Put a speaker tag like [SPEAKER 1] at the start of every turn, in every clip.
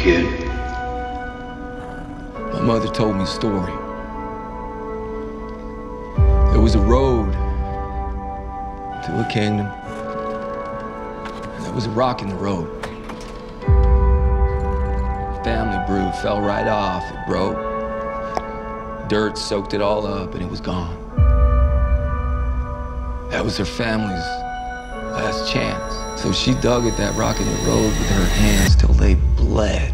[SPEAKER 1] kid?
[SPEAKER 2] My mother told me a story. There was a road to a kingdom, and there was a rock in the road. Family brew fell right off, it broke. Dirt soaked it all up, and it was gone. That was her family's last chance. So she dug at that rock in the road with her hands till they bled.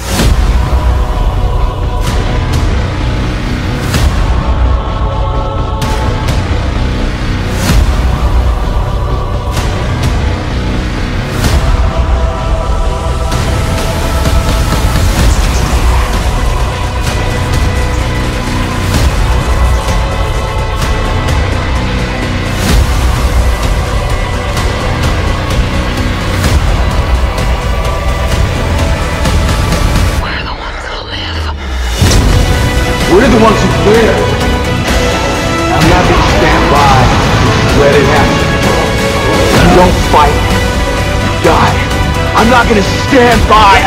[SPEAKER 1] We're the ones who win. I'm not gonna stand by and let it happen. You don't fight, you die. I'm not gonna stand by.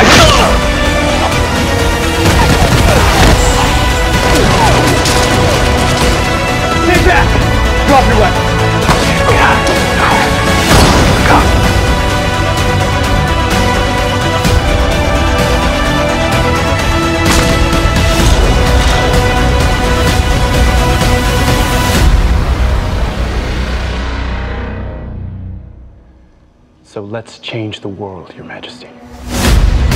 [SPEAKER 1] Stay back! Drop your weapon. Come.
[SPEAKER 3] So let's change the world, Your Majesty.